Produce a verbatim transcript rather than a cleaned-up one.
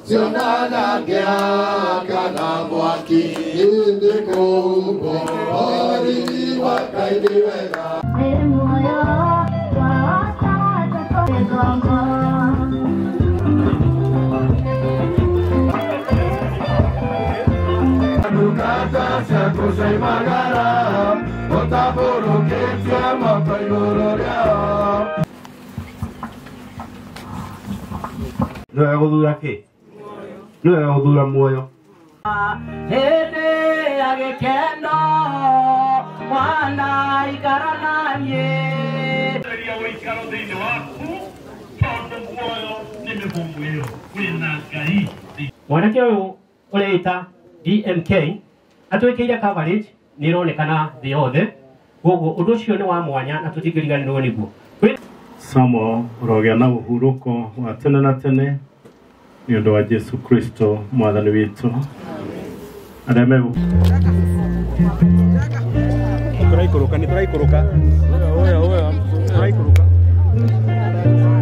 Sionana Giaka Namwaki, Indiko, Ori, Wakaidivega. Nukata Sakusai Magara, Otaboro Ketia Mapailoria. No hago duda que no hago duda muero. Ene agekendo wana ikarananye. Seria o ikaro dino aku todo muoyo nimebumbuyo kwinakai. Mwanake uyu ureita D M K atwikire coverage nironekana the other gogo undu ucio ni wa mwanya na tutigiriganirwo niguo. Samo rogea na uhuruko wa tene na tene ni undu wa Yesu Kristo mwathani witu. Adame turaikoroka ni turaikoroka oya oya turaikoroka